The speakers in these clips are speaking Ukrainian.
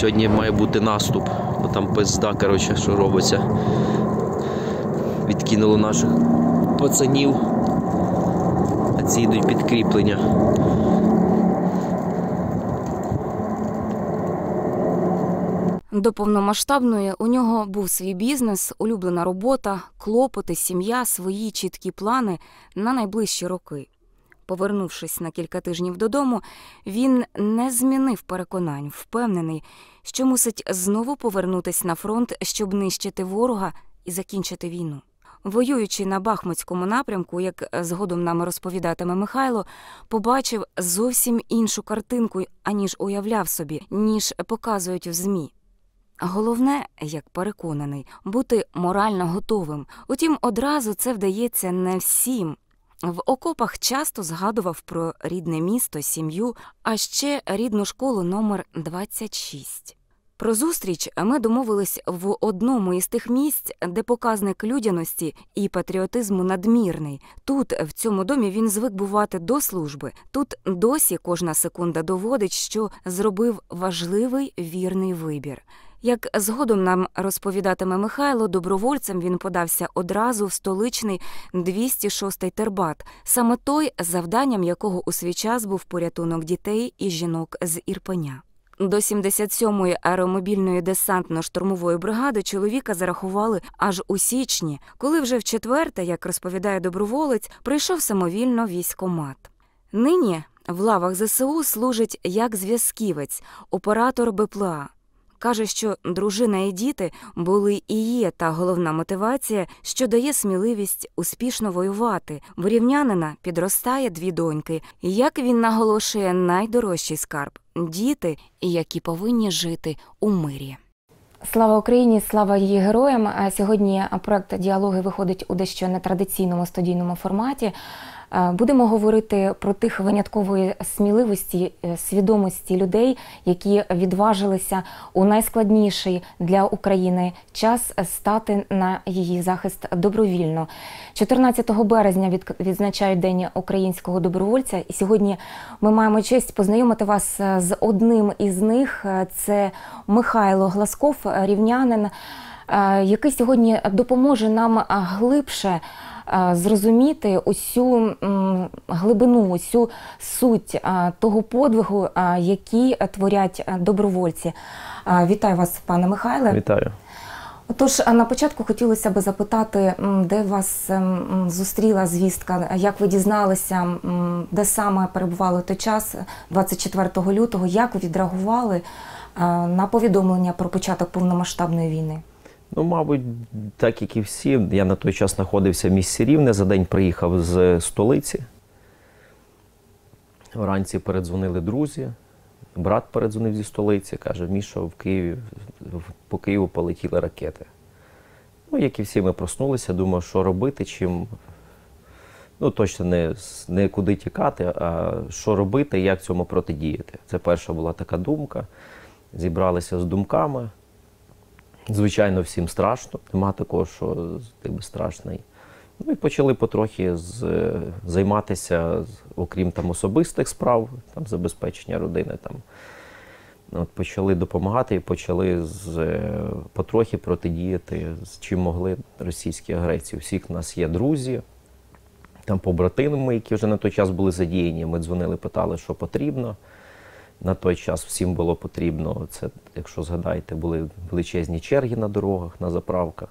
сьогодні має бути наступ. Бо там пизда, коротше, що робиться. Відкинуло наших пацанів. А ці йдуть підкріплення. До повномасштабної у нього був свій бізнес, улюблена робота, клопоти, сім'я, свої чіткі плани на найближчі роки. Повернувшись на кілька тижнів додому, він не змінив переконань, впевнений, що мусить знову повернутися на фронт, щоб нищити ворога і закінчити війну. Воюючи на Бахмутському напрямку, як згодом нам розповідатиме Михайло, побачив зовсім іншу картинку, аніж уявляв собі, ніж показують в ЗМІ. Головне, як переконаний, бути морально готовим. Утім, одразу це вдається не всім. В окопах часто згадував про рідне місто, сім'ю, а ще рідну школу номер 26. Про зустріч ми домовились в одному із тих місць, де показник людяності і патріотизму надмірний. Тут, в цьому домі, він звик бувати до служби. Тут досі кожна секунда доводить, що зробив важливий вірний вибір. Як згодом нам розповідатиме Михайло, добровольцем він подався одразу в столичний 206-й тербат, саме той, завданням якого у свій час був порятунок дітей і жінок з Ірпеня. До 77-ї аеромобільної десантно-штурмової бригади чоловіка зарахували аж у січні, коли вже вчетверте, як розповідає доброволець, прийшов самовільно в військкомат. Нині в лавах ЗСУ служить як зв'язківець, оператор БПЛА. Каже, що дружина і діти були і є та головна мотивація, що дає сміливість успішно воювати. В рівнянина підростає 2 доньки. Як він наголошує, найдорожчий скарб – діти, які повинні жити у мирі. Слава Україні, слава її героям. Сьогодні проект «Діалоги» виходить у дещо нетрадиційному студійному форматі. Будемо говорити про тих виняткової сміливості, свідомості людей, які відважилися у найскладніший для України час стати на її захист добровільно. 14 березня відзначають День українського добровольця, і сьогодні ми маємо честь познайомити вас з одним із них. Це Михайло Глазков, рівнянин, який сьогодні допоможе нам глибше зрозуміти усю глибину, усю суть того подвигу, який творять добровольці. Вітаю вас, пане Михайле. Вітаю. Отож, на початку хотілося б запитати, де вас зустріла звістка, як ви дізналися, де саме перебували той час, 24 лютого, як ви відреагували на повідомлення про початок повномасштабної війни? Ну, мабуть, так як і всі, я на той час знаходився в місті Рівне, за день приїхав з столиці. Вранці передзвонили друзі, брат передзвонив зі столиці, каже, Міша, по Києву полетіли ракети. Ну, як і всі, ми проснулися, думав, що робити, чим, ну, точно не куди тікати, а що робити, як цьому протидіяти. Це перша була така думка, зібралися з думками. Звичайно, всім страшно, нема такого, що тебе страшний. Ну і почали потрохи займатися, окрім там особистих справ, там забезпечення родини, там. От почали допомагати і почали потрохи протидіяти, з чим могли російській агресії. Всіх в нас є друзі, там побратими, які вже на той час були задіяні. Ми дзвонили, питали, що потрібно. На той час всім було потрібно, це, якщо згадаєте, були величезні черги на дорогах, на заправках.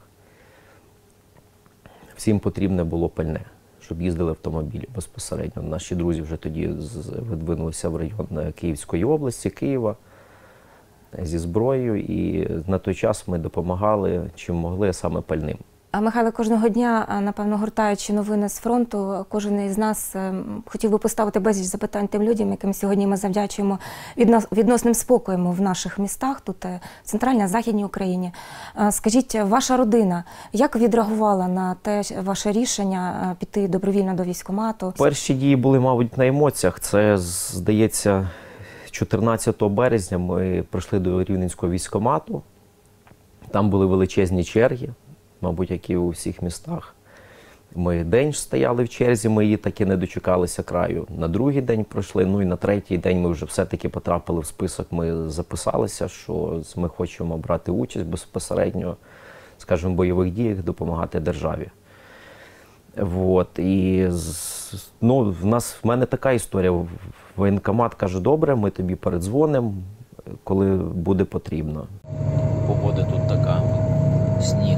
Всім потрібне було пальне, щоб їздили автомобілі безпосередньо. Наші друзі вже тоді видвинулися в район Київської області, Києва, зі зброєю. І на той час ми допомагали, чим могли, саме пальним. Михайло, кожного дня, напевно, гортаючи новини з фронту, кожен із нас хотів би поставити безліч запитань тим людям, яким сьогодні ми завдячуємо відносним спокоєм в наших містах, тут в Центральній, Західній Україні. Скажіть, ваша родина, як відреагувала на те ваше рішення піти добровільно до військкомату? Перші дії були, мабуть, на емоціях. Це, здається, 14 березня ми прийшли до Рівненського військкомату. Там були величезні черги, мабуть, як і у всіх містах. Ми день стояли в черзі, ми її таки не дочекалися краю. На другий день пройшли, ну і на третій день ми вже все-таки потрапили в список. Ми записалися, що ми хочемо брати участь безпосередньо, скажімо, в бойових діях, допомагати державі. Вот. І ну, в мене така історія. Воєнкомат каже, добре, ми тобі передзвонимо, коли буде потрібно. Погода тут така, сніг.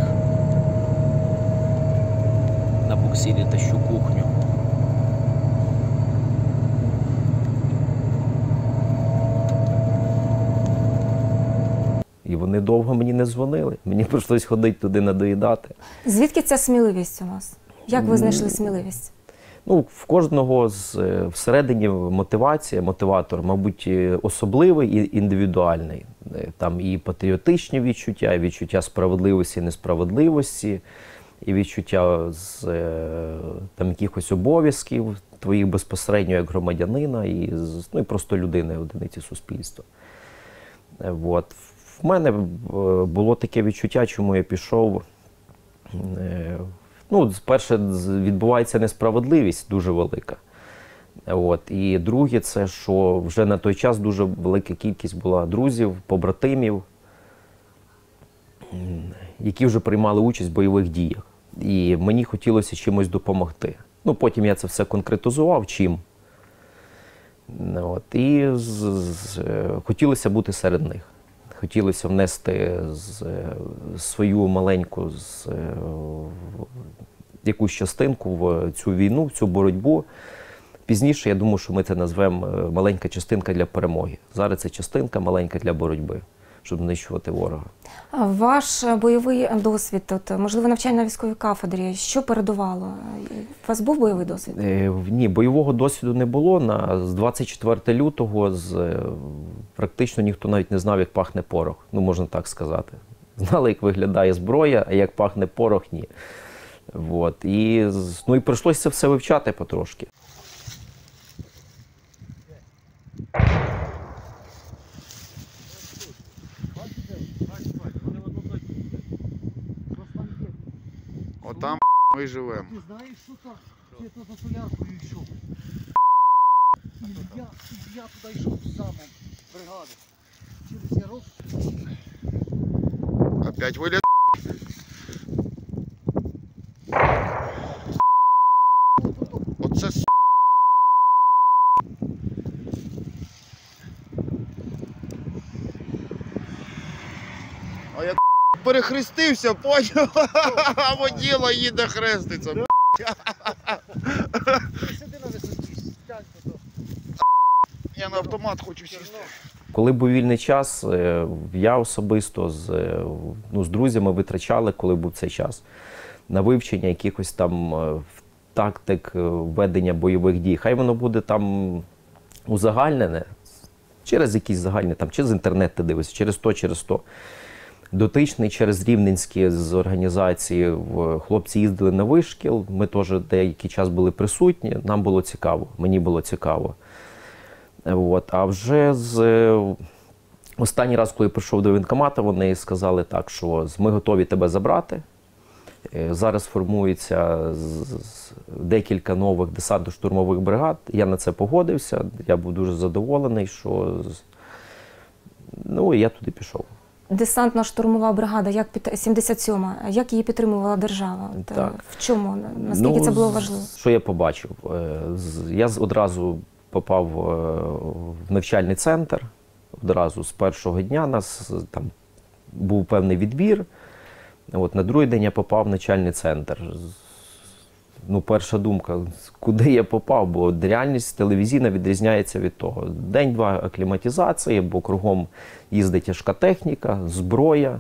На буксирі тащу кухню. І вони довго мені не дзвонили. Мені прийшлось ходити туди надоїдати. Звідки ця сміливість у вас? Як ви знайшли сміливість? Ну, в кожного всередині мотивація, мотиватор, мабуть, особливий і індивідуальний. Там і патріотичні відчуття, і відчуття справедливості, несправедливості, і відчуття там якихось обов'язків твоїх безпосередньо як громадянина, ну, і просто людини, одиниці суспільства. От. В мене було таке відчуття, чому я пішов. Ну, перше, відбувається несправедливість дуже велика. От. І друге, це, що вже на той час дуже велика кількість була друзів, побратимів, які вже приймали участь в бойових діях. І мені хотілося чимось допомогти. Ну, потім я це все конкретизував, чим. От. І хотілося бути серед них. Хотілося внести свою маленьку якусь частинку в цю війну, в цю боротьбу. Пізніше, я думаю, що ми це назвемо маленька частинка для перемоги. Зараз це частинка маленька для боротьби, щоб знищувати ворога. Ваш бойовий досвід, можливо, навчання на військовій кафедрі, що передувало? У вас був бойовий досвід? Ні, бойового досвіду не було. З 24 лютого практично ніхто навіть не знав, як пахне порох. Ну, можна так сказати. Знали, як виглядає зброя, а як пахне порох – ні. От. Ну і прийшлося це все вивчати потрошки. Отам ми живемо. Ти знаєш, що так? Я то за соляркою йшов. І я туди йшов з замом бригади. Через ярок. Опять виліз. Оце с***. А я перехрестився, поняв? А воділа їде хреститься. Сиди на висоті, стянь то. Я на автомат хочу сісти. Коли був вільний час, я особисто з друзями витрачали, коли був цей час, на вивчення якихось там тактик ведення бойових дій. Хай воно буде там узагальнене, через якісь загальні, там, чи з інтернету ти дивишся, через то. Дотичний через Рівненські з організації хлопці їздили на вишкіл, ми теж деякий час були присутні, нам було цікаво, мені було цікаво. От. А вже останній раз, коли я прийшов до воєнкомату, вони сказали так, що ми готові тебе забрати. Зараз формується декілька нових десантно-штурмових бригад. Я на це погодився, я був дуже задоволений, що ну, і я туди пішов. Десантно-штурмова бригада, 77-ма, як її підтримувала держава? Так. В чому? Наскільки це було важливо? Що я побачив? Я одразу попав в навчальний центр, одразу з першого дня нас там був певний відбір. От, на другий день я попав в навчальний центр. Ну, перша думка, куди я попав, бо реальність телевізійна відрізняється від того. День-два акліматизації, бо кругом їздить тяжка техніка, зброя.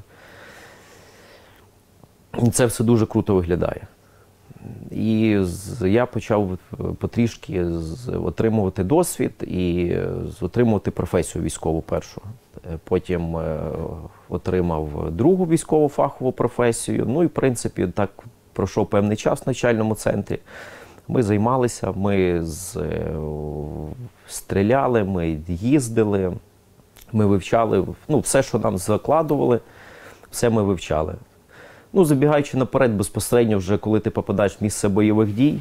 І це все дуже круто виглядає. І я почав потрішки отримувати досвід і отримувати професію військову першу. Потім отримав другу військову фахову професію. Ну і, в принципі, так пройшов певний час в навчальному центрі. Ми займалися, ми стріляли, ми їздили, ми вивчали. Ну, все, що нам закладували, все ми вивчали. Ну, забігаючи наперед, безпосередньо вже коли ти попадаєш в місце бойових дій,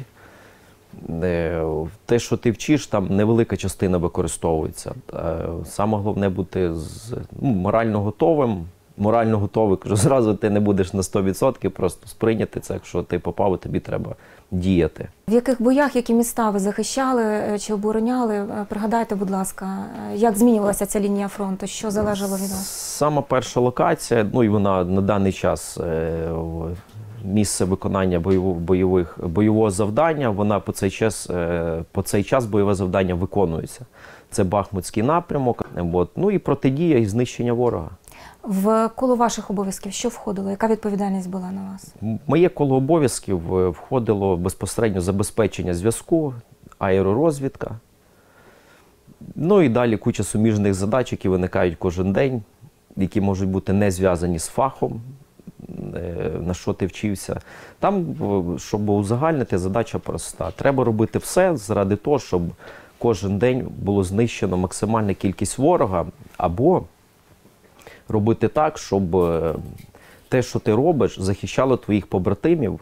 те, що ти вчиш, там невелика частина використовується. Саме головне бути морально готовим. Морально готовий, кажу, зразу ти не будеш на 100%, просто сприйняти це, якщо ти попав, тобі треба діяти. В яких боях, які міста ви захищали чи обороняли? Пригадайте, будь ласка, як змінювалася ця лінія фронту? Що залежало від вас? Сама перша локація, ну і вона на даний час місце виконання бойового завдання, вона по цей час бойове завдання виконується. Це Бахмутський напрямок, ну і протидія і знищення ворога. В коло ваших обов'язків що входило? Яка відповідальність була на вас? Моє коло обов'язків входило безпосередньо забезпечення зв'язку, аеророзвідка. Ну і далі куча суміжних задач, які виникають кожен день, які можуть бути не зв'язані з фахом, на що ти вчився. Там, щоб узагальнити, задача проста. Треба робити все заради того, щоб кожен день було знищено максимальна кількість ворога, або робити так, щоб те, що ти робиш, захищало твоїх побратимів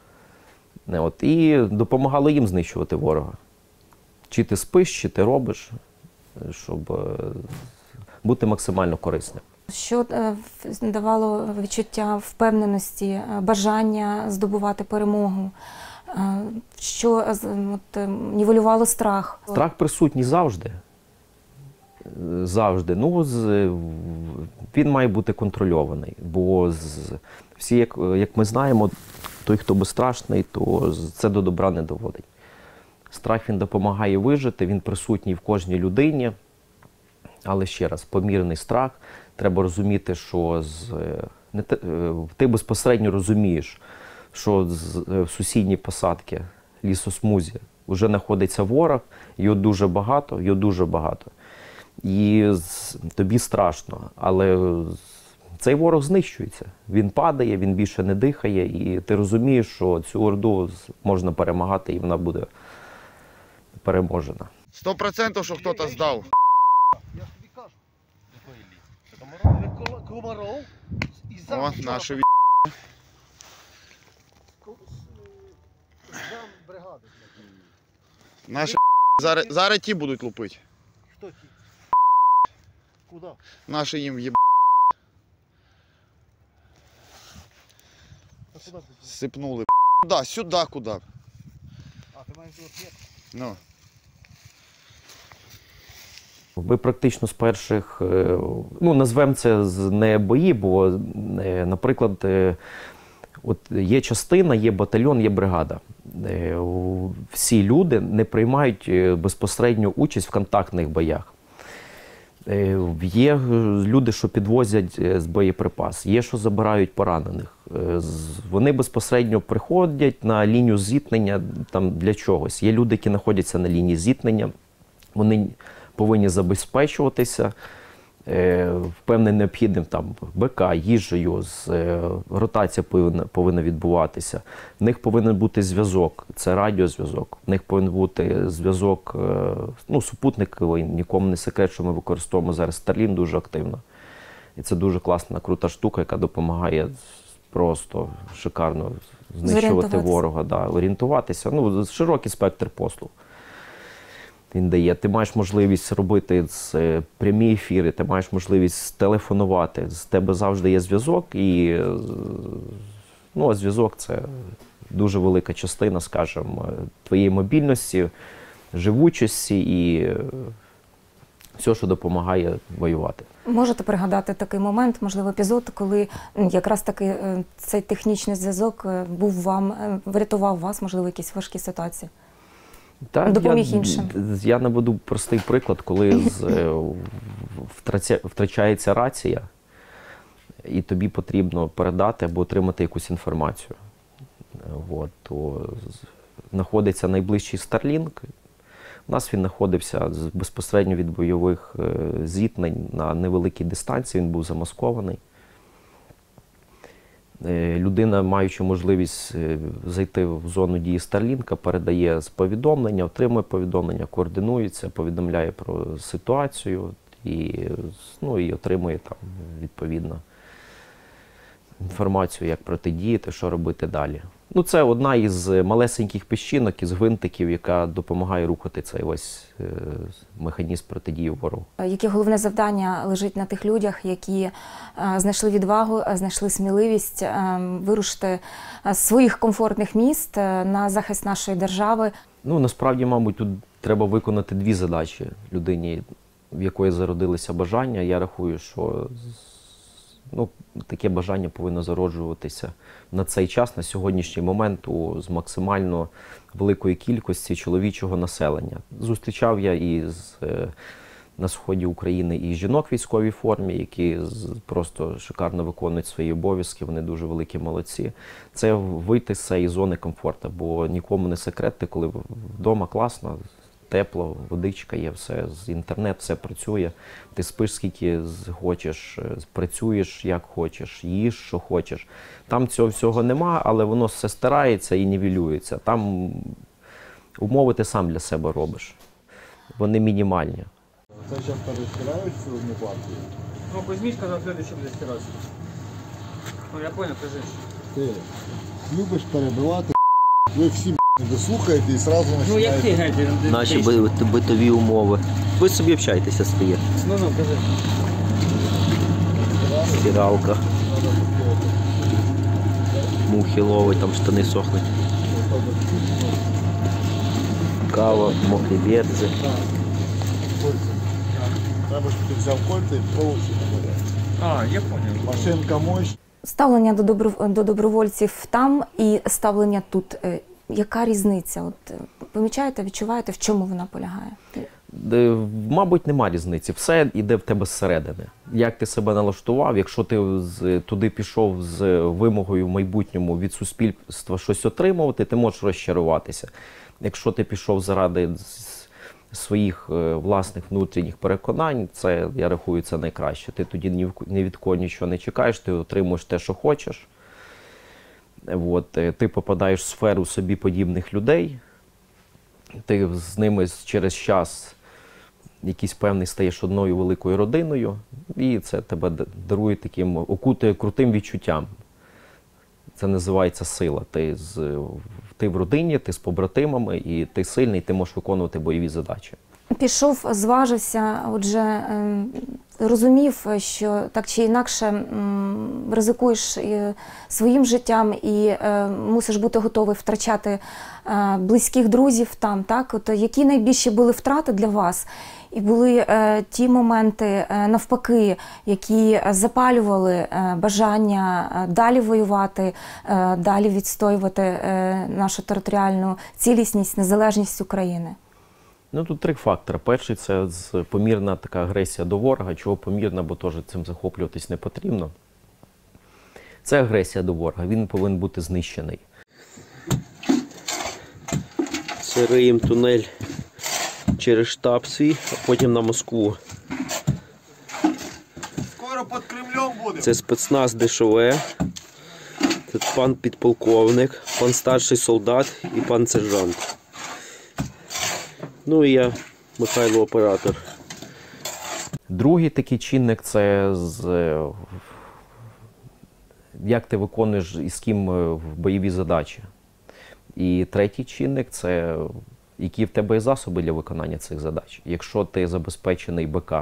і допомагало їм знищувати ворога. Чи ти спиш, чи ти робиш, щоб бути максимально корисним. Що давало відчуття впевненості, бажання здобувати перемогу? Що нівелювало страх? Страх присутній завжди. Завжди. Ну, він має бути контрольований, бо всі, як ми знаємо, той, хто безстрашний, то це до добра не доводить. Страх, він допомагає вижити, він присутній в кожній людині, але ще раз, помірний страх. Треба розуміти, що ти безпосередньо розумієш, що в сусідній посадці, лісосмузі, вже знаходиться ворог, його дуже багато. І тобі страшно, але цей ворог знищується. Він падає, він більше не дихає, і ти розумієш, що цю орду можна перемагати, і вона буде переможена. 100% що хтось здав. Я тобі кажу. Комаров і О, наші зам бригади. Наші зараз ті будуть лупити. Хто ті? Куди? Наші їм в'єб... А куди ти? Сипнули. Сюди, куди? А, ти маєш ответ? Ну. Ми практично з перших, ну, назвемо це не бої, бо, наприклад, от є частина, є батальйон, є бригада. Всі люди не приймають безпосередню участь в контактних боях. Є люди, що підвозять з боєприпас, є, що забирають поранених. Вони безпосередньо приходять на лінію зіткнення там, для чогось. Є люди, які знаходяться на лінії зіткнення, вони повинні забезпечуватися певним необхідним там, БК, їжею, ротація повинна відбуватися. В них повинен бути зв'язок, це радіозв'язок. В них повинен бути зв'язок, ну, супутниковий, нікому не секрет, що ми використовуємо зараз Starlink дуже активно. І це дуже класна, крута штука, яка допомагає просто шикарно знищувати ворога, орієнтуватися. Ну, широкий спектр послуг він дає. Ти маєш можливість робити прямі ефіри, ти маєш можливість телефонувати. З тебе завжди є зв'язок, і а зв'язок – це дуже велика частина, скажімо, твоєї мобільності, живучості і все, що допомагає воювати. Можете пригадати такий момент, можливо, епізод, коли якраз таки цей технічний зв'язок врятував вас, можливо, якісь важкі ситуації? Допоміг іншим. Я наведу простий приклад, коли втрачається рація, і тобі потрібно передати або отримати якусь інформацію. То знаходиться найближчий Starlink. У нас він знаходився безпосередньо від бойових зіткнень на невеликій дистанції, він був замаскований. Людина, маючи можливість зайти в зону дії Starlink, передає повідомлення, отримує повідомлення, координується, повідомляє про ситуацію і отримує там, відповідно, інформацію, як протидіяти, що робити далі. Ну, це одна із малесеньких піщинок, із гвинтиків, яка допомагає рухати цей весь механізм протидії ворогу. Яке головне завдання лежить на тих людях, які знайшли відвагу, знайшли сміливість вирушити з своїх комфортних міст на захист нашої держави? Ну, насправді, мабуть, тут треба виконати дві задачі людині, в якої зародилися бажання. Я рахую, що таке бажання повинно зароджуватися на цей час, на сьогоднішній момент, з максимально великої кількості чоловічого населення. Зустрічав я на сході України і жінок в військовій формі, які просто шикарно виконують свої обов'язки, вони дуже великі молодці. Це вийти з цієї зони комфорту, бо нікому не секрет, ти коли вдома класно, тепло, водичка є, все, інтернет, все працює. Ти спиш скільки хочеш, працюєш як хочеш, їж, що хочеш. Там цього всього нема, але воно все стирається і нівелюється. Там умови ти сам для себе робиш. Вони мінімальні. Це зараз перестирають сьогодні партію? Ну, Кузьміч сказав, следующий буде стиратися. Ну, я понял, кажи. Ти любиш перебивати, ви всі не дослухаєте і одразу Ну, як ти, починаєте. Геді? Наші битові умови. Ви собі общайтеся стає. Ну, кажи. Стиралка. Мухи ловить, там штани сохнуть. Кава, мокрі берці. Треба, щоб ти взяв кольця і повністю А, я понял. машинка мощь. Ставлення до добровольців там і ставлення тут. Яка різниця? От, помічаєте, відчуваєте, в чому вона полягає? Мабуть, нема різниці. Все йде в тебе зсередини. Як ти себе налаштував, якщо ти туди пішов з вимогою в майбутньому від суспільства щось отримувати, ти можеш розчаруватися. Якщо ти пішов заради своїх власних внутрішніх переконань, це, я рахую, це найкраще. Ти тоді ні від кого нічого не чекаєш, ти отримуєш те, що хочеш. От, ти попадаєш в сферу собі подібних людей, ти з ними через час якийсь певний стаєш одною великою родиною, і це тебе дарує таким, окутує крутим відчуттям. Це називається сила. Ти в родині, ти з побратимами, і ти сильний, ти можеш виконувати бойові задачі. Пішов, зважився, отже, розумів, що так чи інакше ризикуєш своїм життям і мусиш бути готовий втрачати близьких друзів там, так? От які найбільші були втрати для вас? І були ті моменти, навпаки, які запалювали бажання далі воювати, далі відстоювати нашу територіальну цілісність, незалежність України? Ну, тут три фактори. Перший – це помірна така агресія до ворога. Чого помірна, бо теж цим захоплюватись не потрібно. Це агресія до ворога, він повинен бути знищений. Це риємо тунель через штаб свій, а потім на Москву. Скоро під Кремлем буде. Це спецназ ДШВ. Це пан підполковник, пан старший солдат і пан сержант. Ну і я, Михайло, оператор. Другий такий чинник – це як ти виконуєш і з ким бойові задачі. І третій чинник – це які в тебе є засоби для виконання цих задач. Якщо ти забезпечений БК,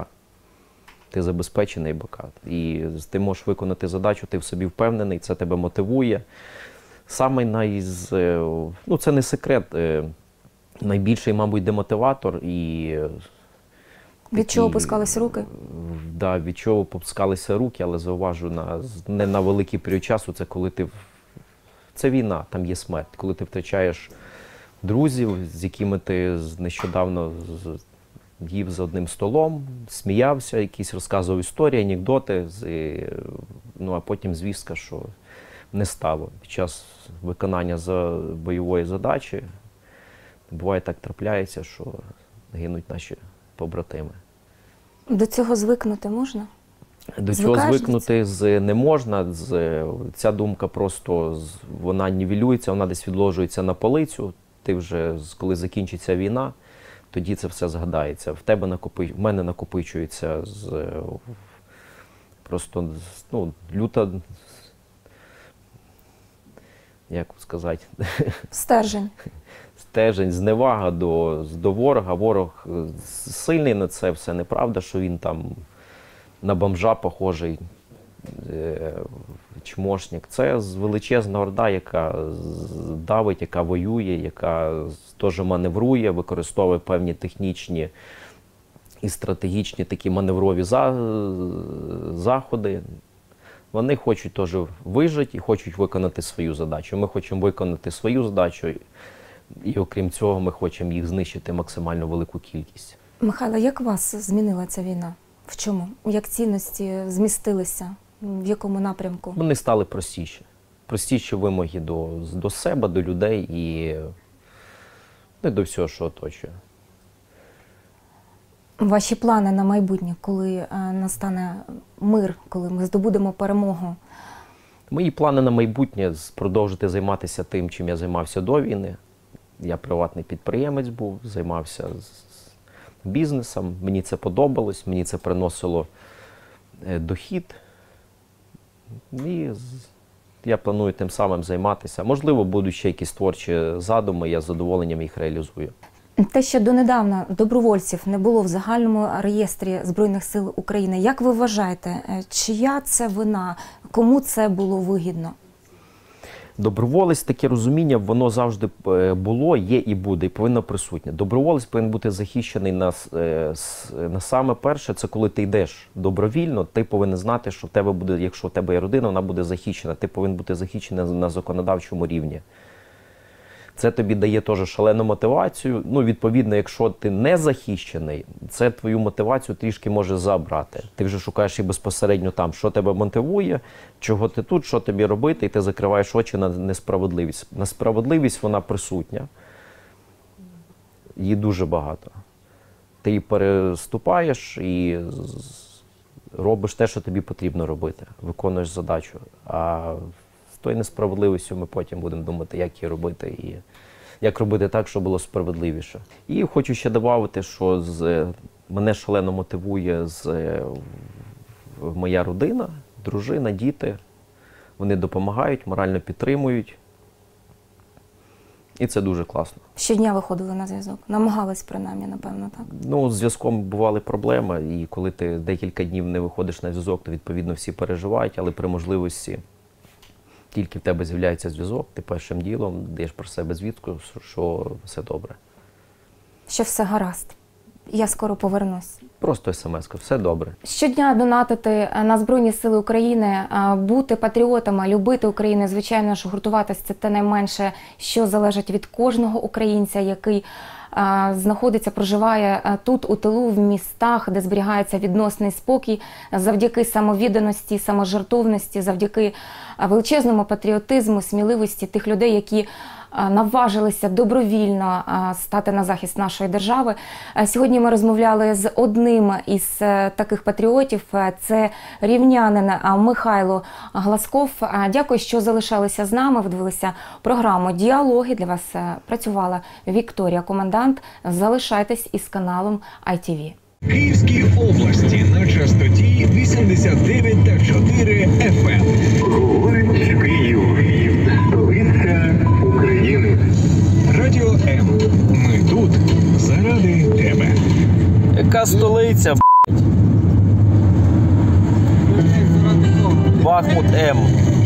і ти можеш виконати задачу, ти в собі впевнений, це тебе мотивує. Саме це не секрет, найбільший, мабуть, демотиватор і... Від чого опускалися руки? Да, від чого опускалися руки, але зауважу, не на великий період часу, це коли ти... Це війна, там є смерть. Коли ти втрачаєш друзів, з якими ти нещодавно їв за одним столом, сміявся, якісь розказував історії, анекдоти, а потім звістка, що не стало. Під час виконання бойової задачі буває так трапляється, що гинуть наші побратими. До цього звикнути можна? До цього звикнути не можна. Ця думка просто, вона нівелюється, вона десь відложується на полицю. Ти вже, коли закінчиться війна, тоді це все згадається. В мене накопичується просто люта як сказати, Стержень. стежень, зневага до ворога. Ворог сильний на це все. Неправда, що він там на бомжа похожий, чмошник. Це величезна орда, яка давить, яка воює, яка теж маневрує, використовує певні технічні і стратегічні такі маневрові заходи. Вони хочуть теж вижити і хочуть виконати свою задачу. Ми хочемо виконати свою задачу, і окрім цього ми хочемо їх знищити максимально велику кількість. Михайло, як вас змінила ця війна? В чому? Як цінності змістилися? В якому напрямку? Вони стали простіші. Простіші вимоги до себе, до людей і до всього, що оточує. Ваші плани на майбутнє, коли настане мир, коли ми здобудемо перемогу? Мої плани на майбутнє – продовжити займатися тим, чим я займався до війни. Я приватний підприємець був, займався бізнесом. Мені це подобалось, мені це приносило дохід. І я планую тим самим займатися. Можливо, будуть ще якісь творчі задуми, я з задоволенням їх реалізую. Те, що донедавна добровольців не було в загальному реєстрі Збройних сил України, як ви вважаєте, чия це вина? Кому це було вигідно? Доброволець, таке розуміння, воно завжди було, є і буде, і повинно присутнє. Доброволець повинен бути захищений на саме перше, це коли ти йдеш добровільно, ти повинен знати, що в тебе буде, якщо в тебе є родина, вона буде захищена, ти повинен бути захищений на законодавчому рівні. Це тобі дає теж шалену мотивацію. Ну, відповідно, якщо ти не захищений, це твою мотивацію трішки може забрати. Ти вже шукаєш і безпосередньо там, що тебе мотивує, чого ти тут, що тобі робити, і ти закриваєш очі на несправедливість. Несправедливість, вона присутня. Її дуже багато. Ти її переступаєш і робиш те, що тобі потрібно робити. Виконуєш задачу. А з тою несправедливістю ми потім будемо думати, як її робити і як робити так, щоб було справедливіше. І хочу ще додати, що мене шалено мотивує моя родина, дружина, діти. Вони допомагають, морально підтримують. І це дуже класно. Щодня виходили на зв'язок? Намагались принаймні, напевно, так? Ну, з зв'язком бували проблеми, і коли ти декілька днів не виходиш на зв'язок, то, відповідно, всі переживають, але при можливості тільки в тебе з'являється зв'язок, ти першим ділом даєш про себе звістку, що все добре. Що все гаразд. Я скоро повернусь. Просто смс-ка, все добре. Щодня донатити на Збройні Сили України, бути патріотами, любити Україну, звичайно ж, гуртуватися – це те найменше, що залежить від кожного українця, який знаходиться, проживає тут, у тилу, в містах, де зберігається відносний спокій, завдяки самовідданості, саможертовності, завдяки величезному патріотизму, сміливості тих людей, які наважилися добровільно стати на захист нашої держави. Сьогодні ми розмовляли з одним із таких патріотів. Це рівнянин Михайло Глазков. Дякую, що залишалися з нами, дивилися програму «Діалоги». Для вас працювала Вікторія Комендант. Залишайтесь із каналом ITV. Київській області на частоті 89,4 FM. Говорить Київ, столиця України. Радіо М. Ми тут заради тебе. Яка столиця, Заради того. Бахмут М.